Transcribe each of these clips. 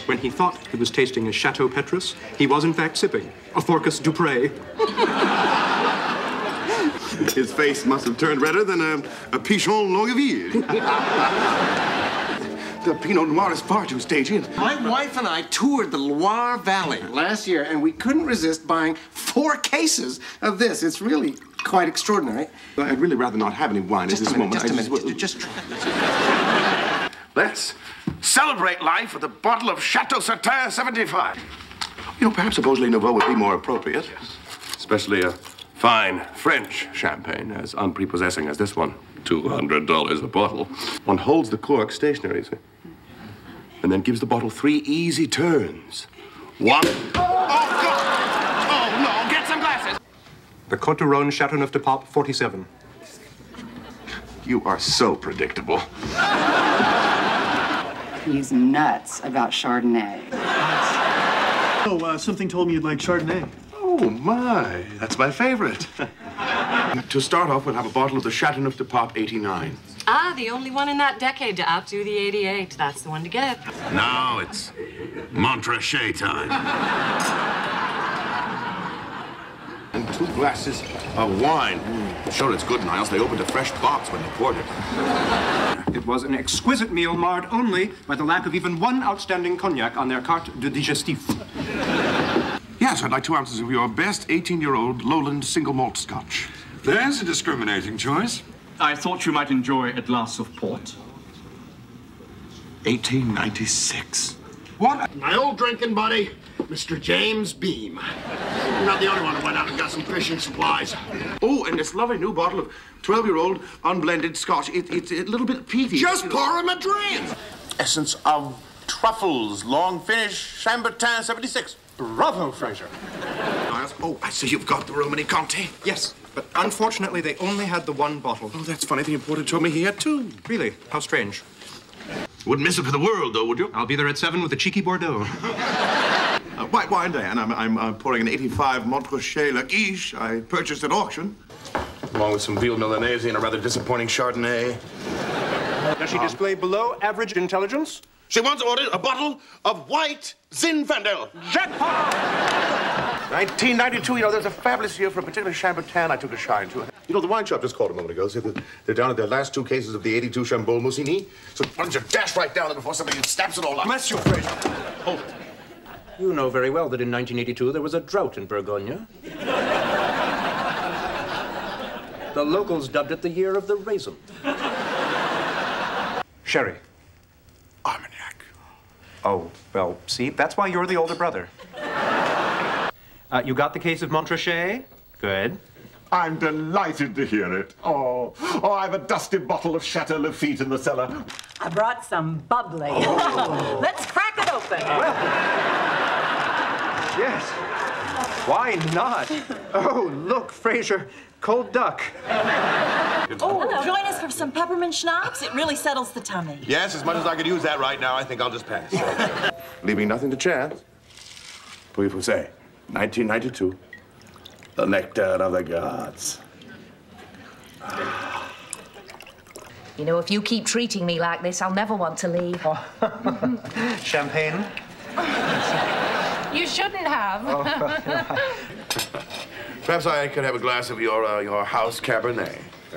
When he thought he was tasting a Chateau Petrus, he was in fact sipping a Forcus Dupre. His face must have turned redder than a Pichon Longueville. The Pinot Noir is far too stagey. My wife and I toured the Loire Valley last year, and we couldn't resist buying 4 cases of this. It's really quite extraordinary. I'd really rather not have any wine at this moment. Just try. Let's celebrate life with a bottle of Chateau Sauterre 75. You know, perhaps a Beaujolais Nouveau would be more appropriate. Especially a fine French champagne, as unprepossessing as this one. $200 a bottle. One holds the cork stationary, see? And then gives the bottle 3 easy turns. 1. Oh, God! Oh, no, get some glasses! The Côte du Rhône Chateauneuf de Pape 47. You are so predictable. He's nuts about Chardonnay. Oh, something told me you'd like Chardonnay. Oh, my. That's my favorite. To start off, we'll have a bottle of the Chateauneuf de Pape 89. Ah, the only one in that decade to outdo the 88. That's the one to get. Now it's Montrachet time. And 2 glasses of wine. Sure, it's good, Niles. They opened a fresh box when they poured it. It was an exquisite meal marred only by the lack of even one outstanding cognac on their carte de digestif. Yes, I'd like 2 ounces of your best 18-year-old Lowland single malt scotch. There's a discriminating choice. I thought you might enjoy a glass of port. 1896. What? My old drinking buddy, Mr. James Beam. You're not the only one who went out and got some fishing supplies. Oh, and this lovely new bottle of 12-year-old unblended scotch. It's a little bit peaty. Just pour him a drink. Essence of truffles, long finish, Chambertin 76. Bravo, Frasier. Oh, I see you've got the Romani Conti. Yes, but unfortunately they only had the 1 bottle. Oh, that's funny. The importer told me he had 2. Really? How strange. Wouldn't miss it for the world, though, would you? I'll be there at 7 with a cheeky Bordeaux. White wine day, and I'm pouring an 85 Montrachet La Guiche I purchased at auction. Along with some veal Milanese and a rather disappointing Chardonnay. Does she display below average intelligence? She once ordered a bottle of white Zinfandel. Jackpot! 1992, you know, there's a fabulous year for a particular Chambertin I took a shine to. You know, the wine shop just called a moment ago. Said that they're down at their last 2 cases of the 82 Chambol Musigny. So why don't you dash right down there before somebody snaps it all up? Bless you, Fraser. Hold it. You know very well that in 1982 there was a drought in Bourgogne. The locals dubbed it the year of the raisin. Sherry. Armagnac. Oh, well, see, that's why you're the older brother. You got the case of Montrachet? Good. I'm delighted to hear it. Oh, I have a dusty bottle of Chateau Lafite in the cellar. I brought some bubbly. Oh. Let's crack it open. Well, yes. Why not? Oh, look, Frasier, cold duck. Oh, join us for some peppermint schnapps. It really settles the tummy. Yes, as much as I could use that right now, I think I'll just pass. Leaving nothing to chance. Puis vous say, 1992, the nectar of the gods. You know, if you keep treating me like this, I'll never want to leave. Champagne? You shouldn't have. Perhaps I could have a glass of your house Cabernet.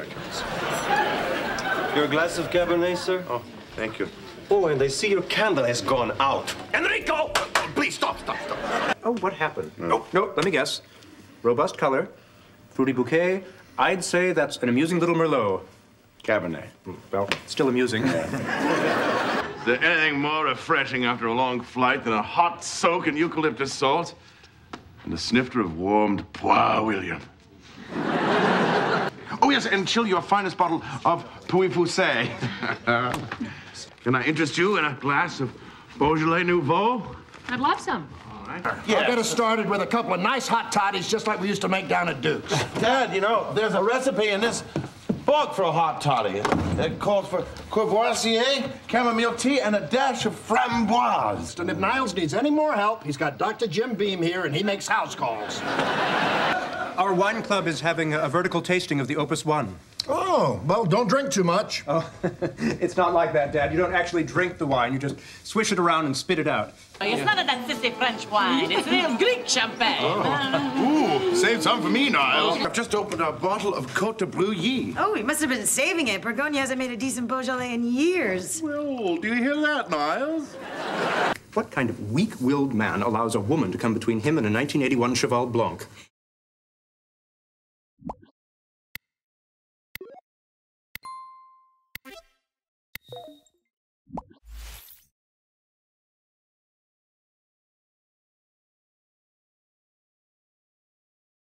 Your glass of Cabernet, sir? Oh, thank you. Oh, and I see your candle has gone out. Enrico! Please, stop. Oh, what happened? No, let me guess. Robust color, fruity bouquet. I'd say that's an amusing little Merlot. Cabernet. Well, still amusing. Is there anything more refreshing after a long flight than a hot soak in eucalyptus salt and a snifter of warmed Pois William? Oh, yes, and chill your finest bottle of Puy Poussé. Can I interest you in a glass of Beaujolais Nouveau? I'd love some. All right. Yeah. I'll get us started with a couple of nice hot toddies, just like we used to make down at Duke's. Dad, you know, there's a recipe in this book for a hot toddy. It calls for Courvoisier, chamomile tea, and a dash of framboise. And if Niles needs any more help, he's got Dr. Jim Beam here, and he makes house calls. Our wine club is having a vertical tasting of the Opus One. Oh, well, don't drink too much. Oh, it's not like that, Dad. You don't actually drink the wine. You just swish it around and spit it out. It's none of that sissy French wine. It's real Greek champagne. Ooh, save some for me, Niles. I've just opened a bottle of Côte de Brouilly. Oh, he must have been saving it. Bourgogne hasn't made a decent Beaujolais in years. Well, do you hear that, Niles? What kind of weak-willed man allows a woman to come between him and a 1981 Cheval Blanc?